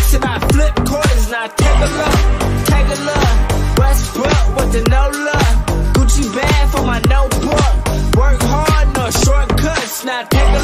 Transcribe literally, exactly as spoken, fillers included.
racks and I flip quarters. Now take a look, take a look. Westbrook with the no look. Gucci bag for my notebook. Work hard, no shortcuts. Now take a